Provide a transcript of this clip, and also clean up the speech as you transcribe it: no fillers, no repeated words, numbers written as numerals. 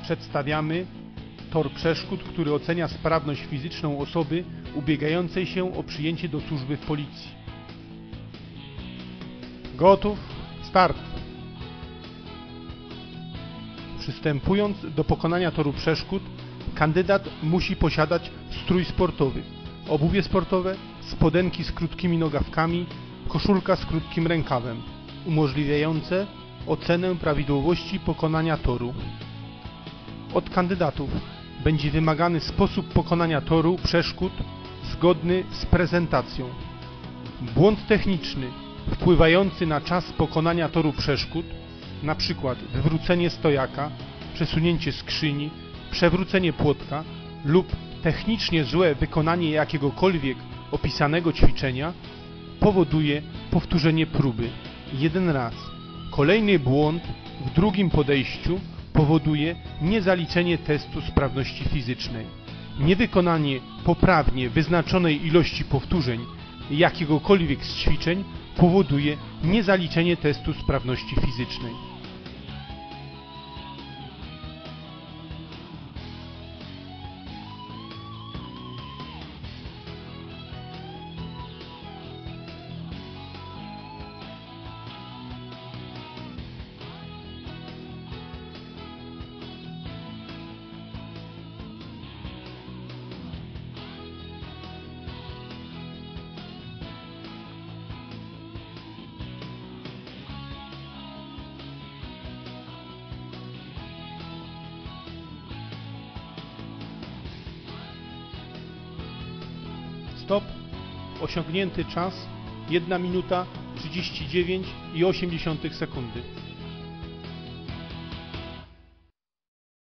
przedstawiamy tor przeszkód, który ocenia sprawność fizyczną osoby ubiegającej się o przyjęcie do służby w policji. Gotów? Start! Przystępując do pokonania toru przeszkód, kandydat musi posiadać strój sportowy, obuwie sportowe, spodenki z krótkimi nogawkami, koszulka z krótkim rękawem, umożliwiające ocenę prawidłowości pokonania toru. Od kandydatów będzie wymagany sposób pokonania toru przeszkód zgodny z prezentacją. Błąd techniczny wpływający na czas pokonania toru przeszkód, np. wywrócenie stojaka, przesunięcie skrzyni, przewrócenie płotka lub technicznie złe wykonanie jakiegokolwiek opisanego ćwiczenia, powoduje powtórzenie próby jeden raz. Kolejny błąd w drugim podejściu powoduje niezaliczenie testu sprawności fizycznej. Niewykonanie poprawnie wyznaczonej ilości powtórzeń jakiegokolwiek z ćwiczeń powoduje niezaliczenie testu sprawności fizycznej. Stop. Osiągnięty czas 1 minuta 39,8 sekundy.